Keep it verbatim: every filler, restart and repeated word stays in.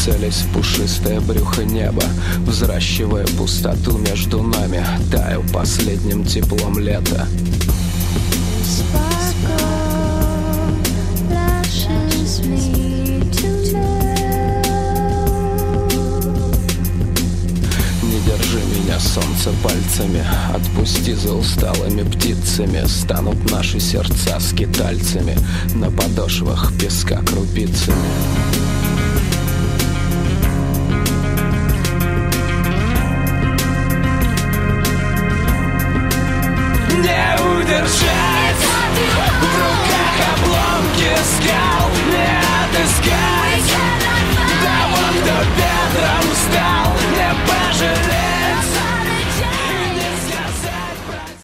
целясь в пушистое брюхо неба, взращивая пустоту между нами, таю последним теплом лета. Солнце пальцами, отпусти за усталыми птицами. Станут наши сердца скитальцами, на подошвах песка крупицами. Не удержать в руках обломки скал, не отыскать